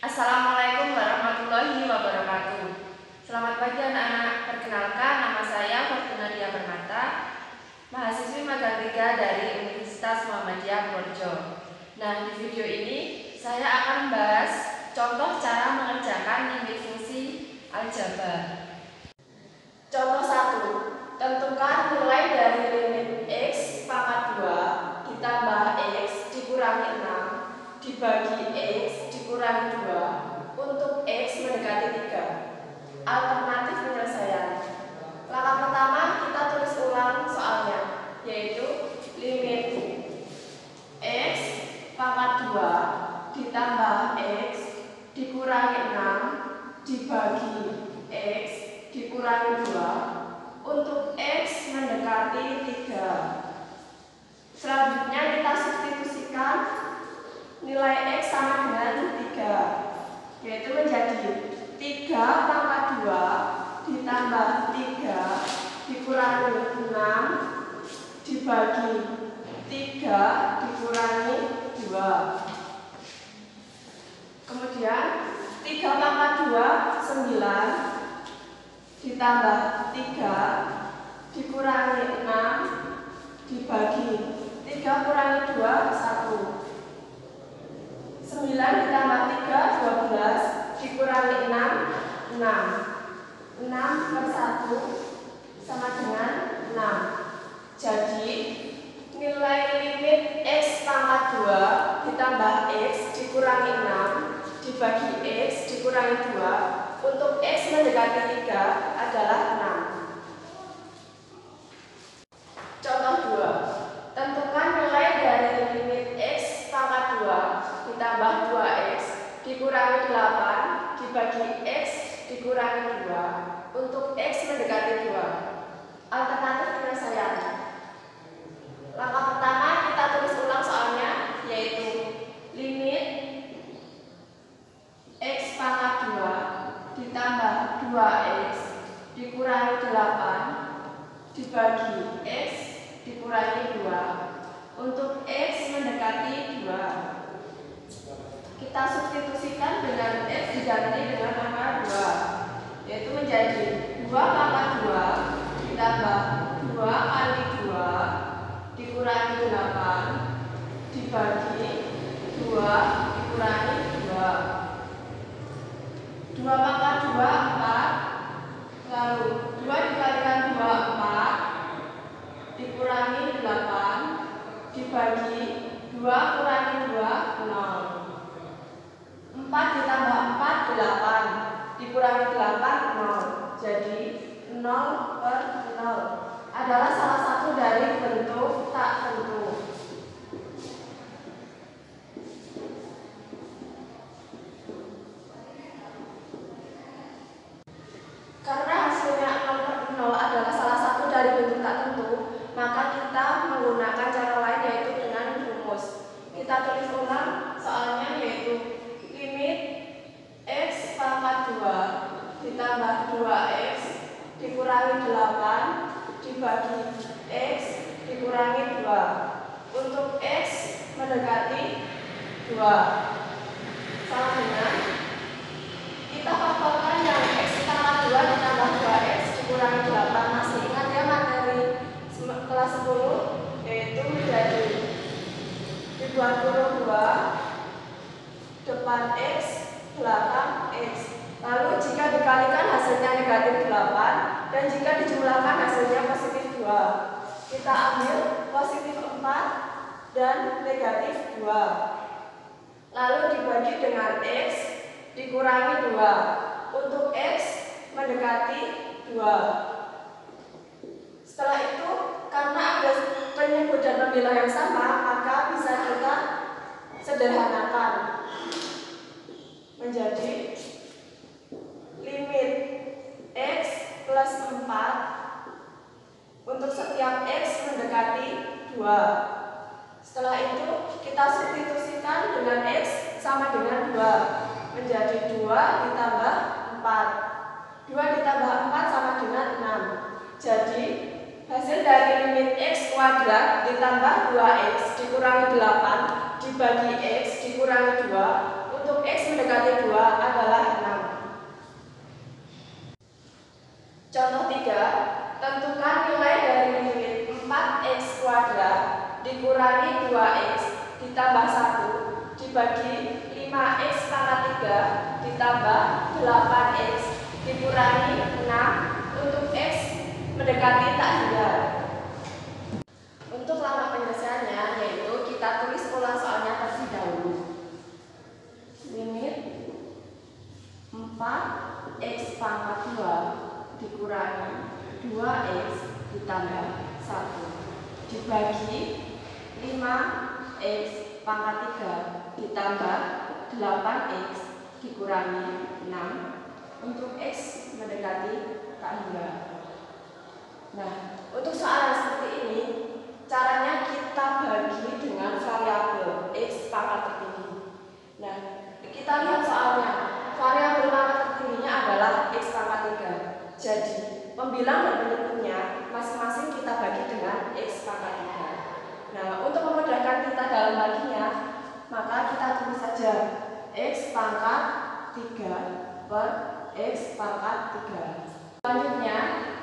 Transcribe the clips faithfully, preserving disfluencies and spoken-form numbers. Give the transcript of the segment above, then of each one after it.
Assalamualaikum warahmatullahi wabarakatuh. Selamat pagi anak-anak. Perkenalkan, nama saya Fortuna Dia Permata, mahasiswi magang tiga dari Universitas Muhammadiyah Purworejo. Nah, di video ini saya akan membahas contoh cara mengerjakan limit fungsi aljabar. Contoh satu. Tentukan nilai dari limit X pangkat dua ditambah X dikurangi enam dibagi X dikurangi dua untuk X mendekati tiga. Alternatif penyelesaian. Langkah pertama, kita tulis ulang soalnya, yaitu limit X pangkat dua ditambah X dikurangi enam dibagi X dikurangi dua untuk X mendekati tiga. Selanjutnya kita substitusikan nilai X sama dengan tiga, yaitu menjadi tiga pangkat dua ditambah tiga dikurangi enam dibagi tiga dikurangi dua. Kemudian tiga pangkat dua sembilan ditambah tiga dikurangi enam dibagi tiga kurangi dua satu. sembilan ditambah tiga dua belas dikurangi enam enam. enam per satu sama dengan enam. Jadi nilai limit X pangkat dua ditambah X dikurangi enam dibagi X dikurangi dua untuk X mendekati tiga adalah enam. Contoh dua. Tentukan nilai dari limit X pangkat dua ditambah dua X dikurangi delapan dibagi X dikurangi dua untuk X mendekati dua. Alternatif penyelesaian. Langkah pertama, kita tulis ulang soalnya, yaitu limit X pangkat dua ditambah dua X dikurangi delapan dibagi X dikurangi dua untuk X mendekati dua. Kita substitusikan dengan X diganti dengan angka dua, yaitu menjadi dua pangkat dua ditambah dua kali dua dikurangi delapan dibagi dua dikurangi dua. dua pangkat dua empat, lalu dua dikalikan dua empat dikurangi delapan dibagi dua kurangi dua nol. empat ditambah empat delapan dikurangi delapan nol. Jadi nol per nol adalah salah satu dari bentuk tak tentu. Karena hasilnya nol per nol adalah salah satu dari bentuk tak tentu, maka kita menggunakan cara lain, yaitu dengan rumus. Kita tulis ulang soalnya, yaitu limit X pangkat dua ditambah dua X dikurangi delapan dibagi X dikurangi dua untuk X mendekati dua. Sama dengan kita faktorkan yang X pangkat dua ditambah dua X dikurangi delapan. Masih ingat ya materi kelas sepuluh, yaitu menjadi ribuan puluh dua depan X belakang X. Lalu jika dikalikan hasilnya negatif delapan dan jika dijumlahkan hasilnya positif dua. Kita ambil positif empat dan negatif dua. Lalu dibagi dengan X dikurangi dua untuk X mendekati dua. Setelah itu, karena ada penyebut dan pembelah yang sama, maka bisa kita sederhanakan menjadi limit X plus empat untuk setiap X mendekati dua. Setelah itu kita substitusikan dengan X sama dengan dua, menjadi dua ditambah empat. dua ditambah empat sama dengan enam. Jadi hasil dari limit X kuadrat ditambah dua X dikurangi delapan dibagi X dikurangi dua untuk X mendekati dua lima X pangkat tiga ditambah delapan X dikurangi enam untuk X mendekati tak hingga. Untuk langkah penyelesaiannya yaitu kita tulis ulang soalnya terlebih dahulu. Limit empat X pangkat dua dikurangi dua X ditambah satu dibagi lima X pangkat tiga ditambah delapan X dikurangi enam untuk X mendekati tak hingga. Nah, untuk soal seperti ini caranya kita bagi dengan variabel X pangkat tertinggi. Nah, kita lihat soalnya variabel pangkat tertingginya adalah X pangkat tiga. Jadi pembilang dan penyebutnya masing-masing kita bagi dengan X pangkat tiga. Nah, untuk memudahkan kita dalam baginya, maka kita tulis saja X pangkat tiga per X pangkat tiga. Selanjutnya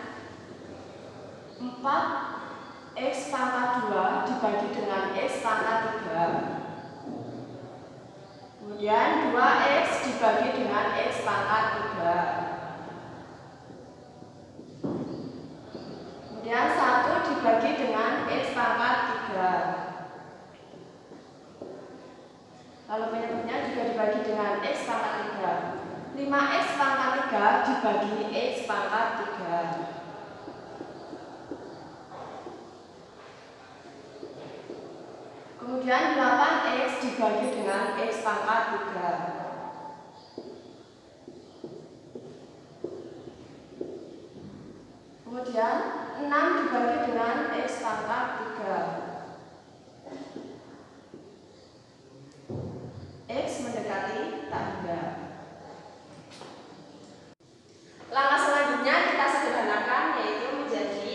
empat X pangkat dua dibagi dengan X pangkat tiga. Kemudian dua X dibagi dengan X pangkat tiga. Kemudian satu dibagi dengan X pangkat tiga. Lalu penyebutnya juga dibagi dengan X pangkat tiga. lima X pangkat tiga dibagi X pangkat tiga. Kemudian delapan X dibagi dengan X pangkat tiga. Kemudian enam dibagi dengan X pangkat tiga. X mendekati tak hingga. Langkah selanjutnya kita sederhanakan yaitu menjadi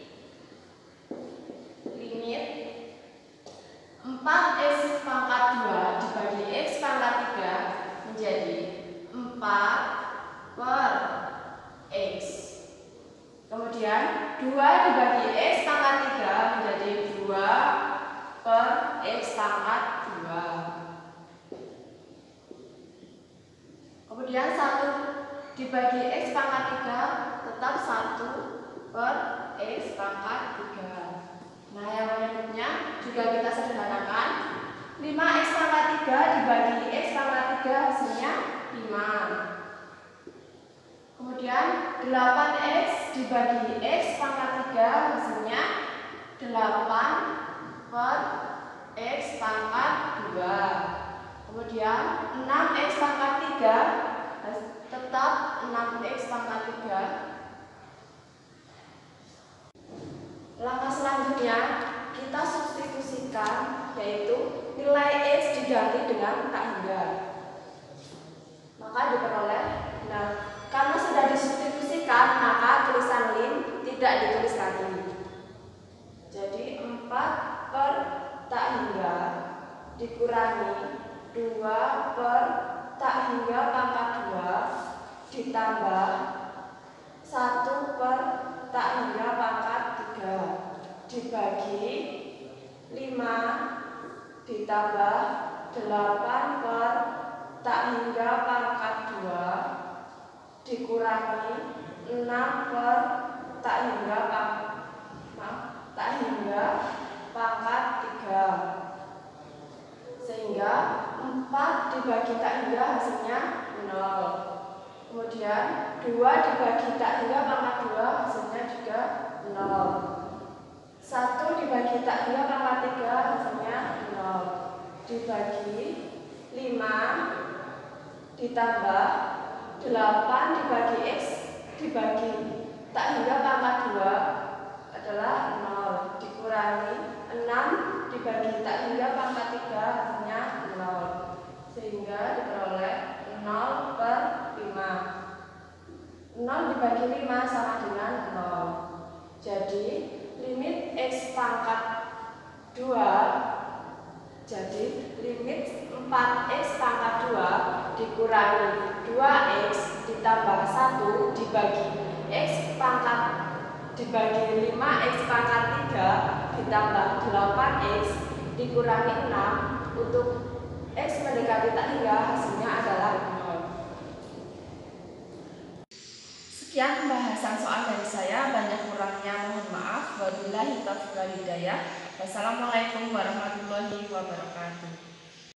limit empat X pangkat dua dibagi X pangkat tiga menjadi empat per X. Kemudian dua dibagi X pangkat tiga menjadi dua per X pangkat dua. Kemudian satu dibagi X pangkat tiga tetap satu per X pangkat tiga. Nah, yang berikutnya juga kita sederhanakan. lima X pangkat tiga dibagi X pangkat tiga hasilnya lima. Kemudian delapan X dibagi X pangkat tiga hasilnya delapan per X pangkat dua. Kemudian enam X pangkat tiga tetap enam X pangkat tiga. Langkah selanjutnya kita substitusikan yaitu nilai X diganti dengan tak hingga. Maka diperoleh, nah karena sudah disubstitusikan maka tulisan lin tidak ditulis lagi. Jadi empat per tak hingga dikurangi dua per tak hingga pangkat dua ditambah satu per tak hingga pangkat tiga dibagi lima ditambah delapan per tak hingga pangkat dua dikurangi enam per tak hingga pangkat tak hingga pangkat tiga. Sehingga empat dibagi tak hingga hasilnya nol. Kemudian dua dibagi tak hingga pangkat dua hasilnya juga nol. satu dibagi tak hingga pangkat tiga hasilnya nol. Dibagi lima ditambah delapan dibagi X dibagi tak hingga pangkat dua adalah nol. Dikurangi enam dibagi tak hingga pangkat tiga hasilnya nol. Sehingga diperoleh nol per lima. nol dibagi lima sama dengan nol. Jadi limit X pangkat dua, jadi limit empat X pangkat dua dikurangi dua X ditambah satu dibagi X pangkat dibagi lima X pangkat tiga ditambah delapan X dikurangi enam untuk X mendekati tak hingga Sekian pembahasan soal dari saya, banyak kurangnya mohon maaf. Wabillahi taufiq wal hidayah. Wassalamualaikum warahmatullahi wabarakatuh.